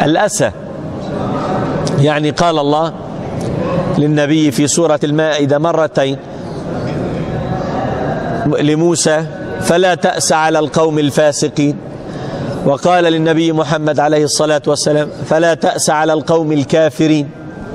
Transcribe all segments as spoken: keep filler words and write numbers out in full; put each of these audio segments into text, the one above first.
الأسى. يعني قال الله للنبي في سورة المائدة مرتين لموسى: فلا تأس على القوم الفاسقين، وقال للنبي محمد عليه الصلاة والسلام: فلا تأس على القوم الكافرين.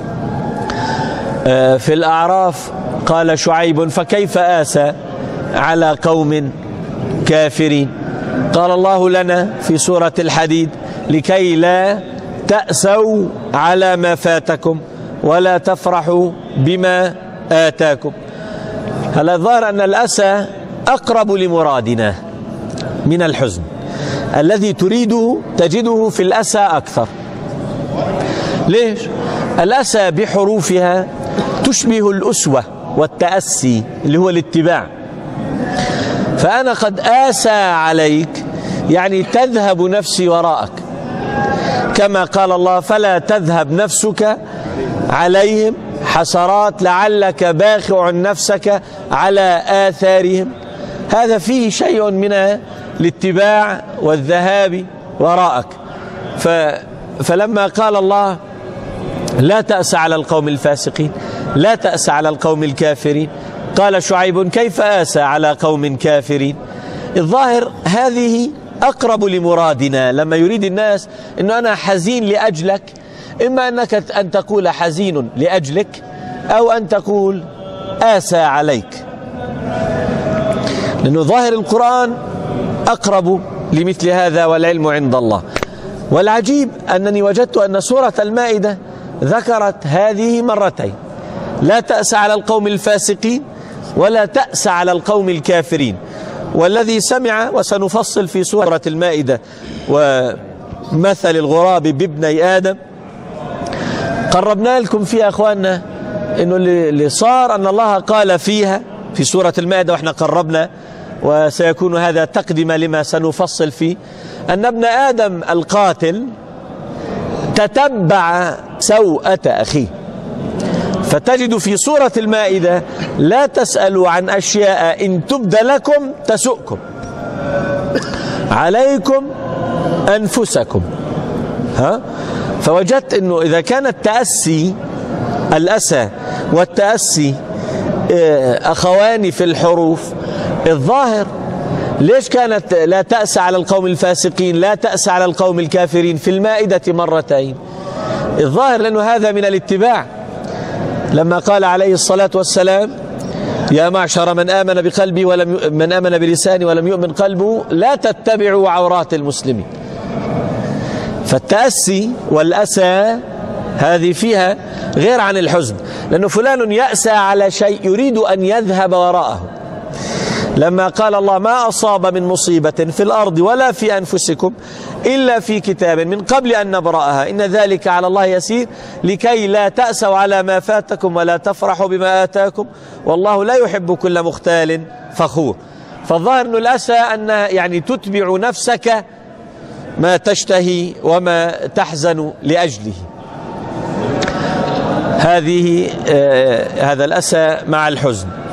في الأعراف قال شعيب: فكيف آسى على قوم كافرين. قال الله لنا في سورة الحديد: لكي لا تأسوا على ما فاتكم ولا تفرحوا بما آتاكم. هل الظاهر أن الأسى أقرب لمرادنا من الحزن؟ الذي تريده تجده في الأسى أكثر. ليش؟ الأسى بحروفها تشبه الأسوة والتأسي اللي هو الاتباع. فأنا قد آسى عليك، يعني تذهب نفسي وراءك، كما قال الله: فلا تذهب نفسك عليهم حسرات لعلك باخع نفسك على آثارهم. هذا فيه شيء من الاتباع والذهاب وراءك. ف فلما قال الله: لا تأس على القوم الفاسقين، لا تأس على القوم الكافرين، قال شعيب: كيف آسى على قوم كافرين؟ الظاهر هذه أقرب لمرادنا. لما يريد الناس أنه أنا حزين لأجلك، إما أنك أن تقول حزين لأجلك، أو أن تقول آسى عليك، لأنه ظاهر القرآن أقرب لمثل هذا، والعلم عند الله. والعجيب أنني وجدت أن سورة المائدة ذكرت هذه مرتين: لا تأس على القوم الفاسقين ولا تأس على القوم الكافرين. والذي سمع، وسنفصل في سورة المائدة ومثل الغراب بابني آدم، قربنا لكم فيها أخواننا إنه اللي صار أن الله قال فيها في سورة المائدة، وإحنا قربنا وسيكون هذا تقدمة لما سنفصل فيه، أن ابن آدم القاتل تتبع سوءة أخيه. فتجد في سورة المائدة: لا تسألوا عن أشياء إن تبد لكم تسؤكم، عليكم أنفسكم. ها؟ فوجدت أنه إذا كان التأسي الأسى والتأسي أخوان في الحروف، الظاهر ليش كانت لا تأس على القوم الفاسقين لا تأس على القوم الكافرين في المائدة مرتين؟ الظاهر لأنه هذا من الاتباع. لما قال عليه الصلاة والسلام: يا معشر من آمن بقلبي ولم من آمن بلساني ولم يؤمن قلبه لا تتبعوا عورات المسلمين. فالتأسي والأسى هذه فيها غير عن الحزن، لأنه فلان يأسى على شيء يريد أن يذهب وراءه. لما قال الله: ما أصاب من مصيبة في الأرض ولا في أنفسكم إلا في كتاب من قبل أن نبرأها إن ذلك على الله يسير لكي لا تأسوا على ما فاتكم ولا تفرحوا بما آتاكم والله لا يحب كل مختال فخور. فالظاهر أن الأسى أن يعني تتبع نفسك ما تشتهي وما تحزن لأجله. هذه آه هذا الأسى مع الحزن.